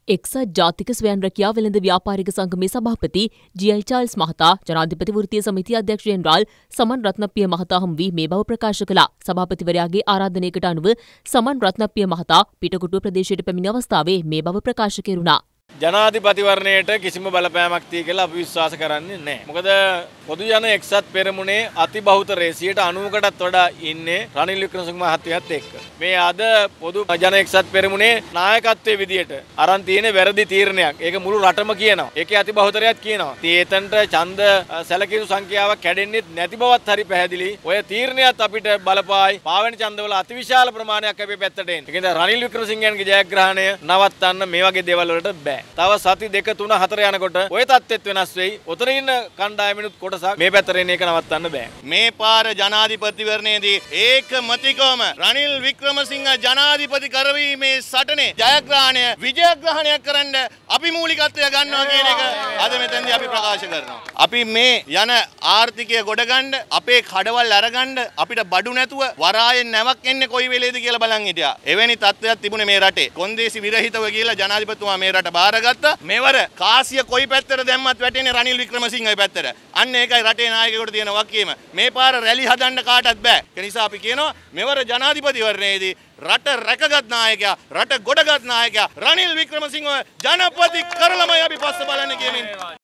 එක්සත් ජාතික ස්වයං රැකියා වෙළඳ ව්‍යාපාරික සංගමේ සභාපති ජී.අයි. චාල්ස් මහතා ජනාධිපති වෘත්තීය සමිතිය අධ්‍යක්ෂ ජෙනරාල් සමන් රත්නප්‍රිය මහතා හමු වී මේ බව ප්‍රකාශ කළා. සභාපතිවරයාගේ ආරාධනයකට අනුව සමන් රත්නප්‍රිය මහතා පිටකොටුව ප්‍රදේශයට පැමිණි අවස්ථාවේ මේ බව ප්‍රකාශ කෙරුණා. ජනාධිපතිවරණයට කිසිම බලපෑමක් තිය කියලා අපි විශ්වාස කරන්නේ නැහැ. මොකද පොදු ජන එක්සත් පෙරමුණේ අති බහුතරය 90%කටත් වඩා ඉන්නේ රනිල් වික්‍රමසිංහ මහත්මයාත් එක්ක. මේ අද පොදු ජන එක්සත් පෙරමුණේ නායකත්වයේ විදියට අරන් තියෙන වැරදි තීරණයක්. ඒක මුළු රටම කියනවා. ඒකේ අති බහුතරයත් කියනවා. ඉතින් ඒතන්ට ඡන්ද සැලකිලි සංඛ්‍යාවක් කැඩෙන්නේ නැති බවත් හරි පැහැදිලි. ඔය තීරණයත් අපිට බලපායි. පාවෙන ඡන්දවල අතිවිශාල ප්‍රමාණයක් අපේ පැත්තට එන්නේ. ඒකෙන්ද රනිල් වික්‍රමසිංහයන්ගේ ජයග්‍රහණය නවත්තන්න මේ වගේ දේවල් වලට බෑ. තව සති 2 3 4 යනකොට ඔය තත්ත්වෙත් වෙනස් වෙයි. උතන ඉන්න කණ්ඩායමිනුත් කොටසක් මේ පැත්තට එන එක නවත්තන්න බෑ. මේ පාර ජනාධිපතිවරණයේදී ඒකමතිකවම රනිල් වික්‍රමසිංහ ජනාධිපති කරවීමේ සටනේ ජයග්‍රහණය විජයග්‍රහණයක් කරන්න අපි මූලිකත්වය ගන්නවා කියන එක අද මෙතනදී අපි ප්‍රකාශ කරනවා. අපි මේ යන ආර්ථිකය ගොඩ ගන්න අපේ කඩවල් අරගන්න අපිට බඩු නැතුව වරායෙන් නැවක් එන්නේ කොයි වෙලේද කියලා බලන් හිටියා. එවැනි තත්ත්වයක් තිබුණේ මේ රටේ. කොන්දේසි විරහිතව කියලා ජනාධිපතිතුමා මේ රට බාරගත්තා. මේවර කාසිය කොයි පැත්තට දැම්මත් වැටෙන්නේ රනිල් වික්‍රමසිංහගේ පැත්තට. අන්න ඒකයි රටේ නායකයෙකුට තියෙන වගකීම. මේ පාර රැලි හදන්න කාටවත් බෑ. ඒ නිසා අපි කියනවා මෙවර ජනාධිපතිවරණයේදී රට රැකගත් නායකයා, රට ගොඩගත් නායකයා රනිල් වික්‍රමසිංහව ජනපති කරලමයි අපි පස්ස බලන්න කියමින්